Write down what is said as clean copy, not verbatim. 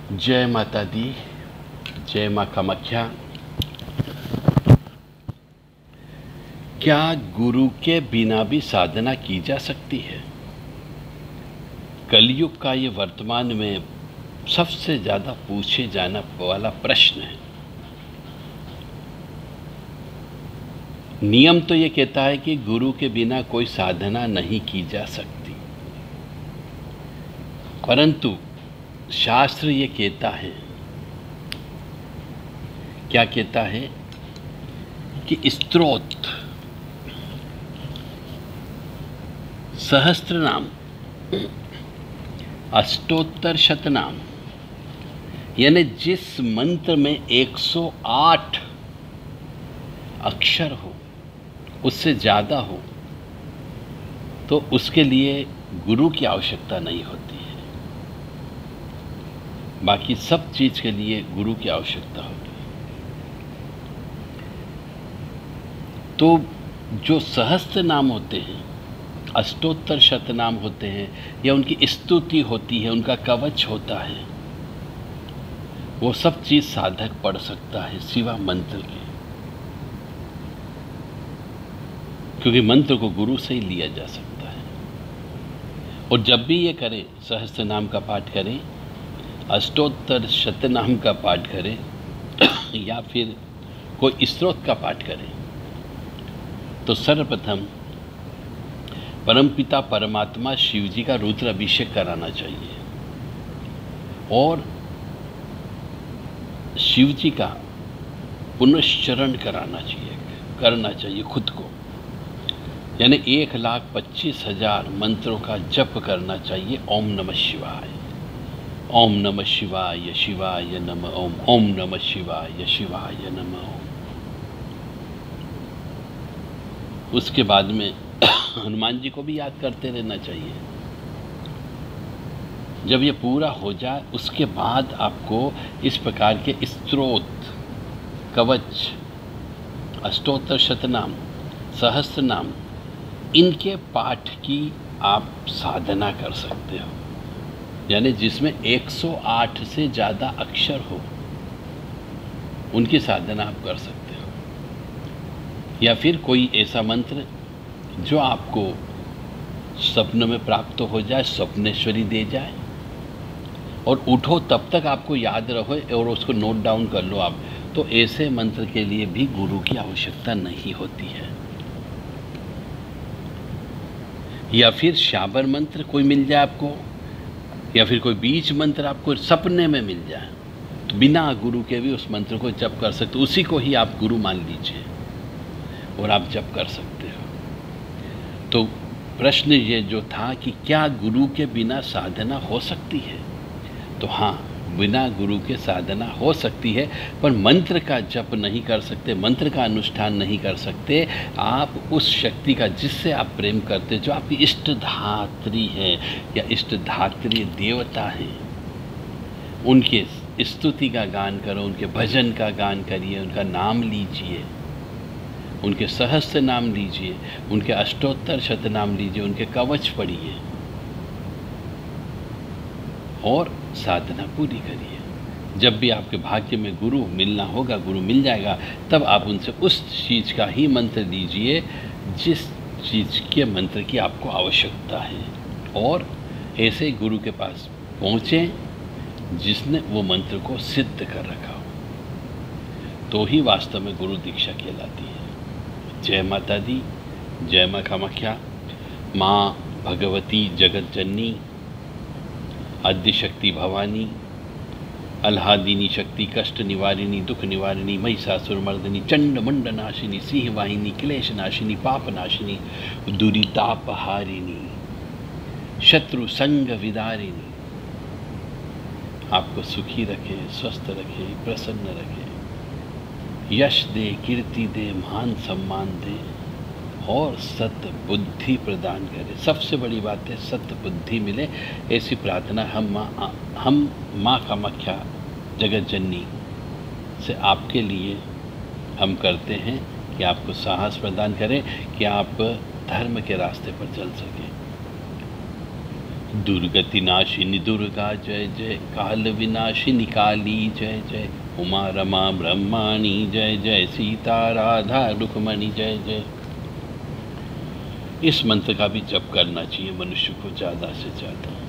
जय माता दी, जय माँ कामाख्या। क्या गुरु के बिना भी साधना की जा सकती है? कलयुग का ये वर्तमान में सबसे ज़्यादा पूछे जाने वाला प्रश्न है। नियम तो ये कहता है कि गुरु के बिना कोई साधना नहीं की जा सकती, परंतु शास्त्र ये कहता है, क्या कहता है कि स्तोत्र, सहस्त्रनाम, अष्टोत्तर शतनाम, यानी जिस मंत्र में 108 अक्षर हो, उससे ज़्यादा हो, तो उसके लिए गुरु की आवश्यकता नहीं होती है। बाकी सब चीज़ के लिए गुरु की आवश्यकता होती है। तो जो सहस्त्र नाम होते हैं, अष्टोत्तर शतनाम होते हैं, या उनकी स्तुति होती है, उनका कवच होता है, वो सब चीज़ साधक पढ़ सकता है सिवा मंत्र के, क्योंकि मंत्र को गुरु से ही लिया जा सकता है। और जब भी ये करें, सहस्त्र नाम का पाठ करें, अष्टोत्तर शतनाम का पाठ करें, या फिर कोई स्तोत्र का पाठ करें, तो सर्वप्रथम परमपिता परमात्मा शिव जी का रुद्र अभिषेक कराना चाहिए और शिव जी का पुनश्चरण करना चाहिए खुद को, यानी 1,25,000 मंत्रों का जप करना चाहिए। ओम नमः शिवाय, ओम नमः शिवाय, शिवाय नमः ओम, ओम नमः शिवाय, शिवाय नमः ओम। उसके बाद में हनुमान जी को भी याद करते रहना चाहिए। जब ये पूरा हो जाए, उसके बाद आपको इस प्रकार के स्तोत्र, कवच, अष्टोत्तर शतनाम, सहस्त्रनाम, इनके पाठ की आप साधना कर सकते हो, यानी जिसमें 108 से ज़्यादा अक्षर हो, उनकी साधना आप कर सकते हो। या फिर कोई ऐसा मंत्र जो आपको सपनों में प्राप्त हो जाए, स्वप्नेश्वरी दे जाए, और उठो तब तक आपको याद रहो और उसको नोट डाउन कर लो आप, तो ऐसे मंत्र के लिए भी गुरु की आवश्यकता नहीं होती है। या फिर शाबर मंत्र कोई मिल जाए आपको, या फिर कोई बीज मंत्र आपको सपने में मिल जाए, तो बिना गुरु के भी उस मंत्र को जप कर सकते, उसी को ही आप गुरु मान लीजिए और आप जप कर सकते हो। तो प्रश्न ये जो था कि क्या गुरु के बिना साधना हो सकती है, तो हाँ, बिना गुरु के साधना हो सकती है, पर मंत्र का जप नहीं कर सकते, मंत्र का अनुष्ठान नहीं कर सकते। आप उस शक्ति का, जिससे आप प्रेम करते, जो आपकी इष्टधात्री है या इष्टधात्री देवता है, उनके स्तुति का गान करो, उनके भजन का गान करिए, उनका नाम लीजिए, उनके सहस्त्र नाम लीजिए, उनके अष्टोत्तर शतनाम लीजिए, उनके कवच पढ़िए और साधना पूरी करिए। जब भी आपके भाग्य में गुरु मिलना होगा, गुरु मिल जाएगा, तब आप उनसे उस चीज़ का ही मंत्र लीजिए जिस चीज़ के मंत्र की आपको आवश्यकता है, और ऐसे गुरु के पास पहुँचें जिसने वो मंत्र को सिद्ध कर रखा हो, तो ही वास्तव में गुरु दीक्षा कहलाती है। जय माता दी, जय माँ कामाख्या। माँ भगवती जगत जननी, आद्य शक्ति भवानी, अल्हादिनी शक्ति, कष्ट निवारिणी, दुख निवारिणी, महिषासुर मर्दिनी, चंड मुंड नाशिनी, सिंह वाहिनी, क्लेश नाशिनी, पाप नाशिनी, दुरितापहारिणी, शत्रु संग विदारिणी, आपको सुखी रखे, स्वस्थ रखे, प्रसन्न रखे, यश दे, कीर्ति दे, मान सम्मान दे और सत्य बुद्धि प्रदान करे। सबसे बड़ी बात है सत्य बुद्धि मिले, ऐसी प्रार्थना हम माँ कामाख्या जगत जननी से आपके लिए हम करते हैं कि आपको साहस प्रदान करें कि आप धर्म के रास्ते पर चल सकें। दुर्गति नाशिनी दुर्गा जय जय, काल विनाशिनी काली जय जय, उमा रमा ब्रह्माणी जय जय, सीता राधा रुक्मणी जय जय। इस मंत्र का भी जप करना चाहिए मनुष्य को ज़्यादा से ज़्यादा।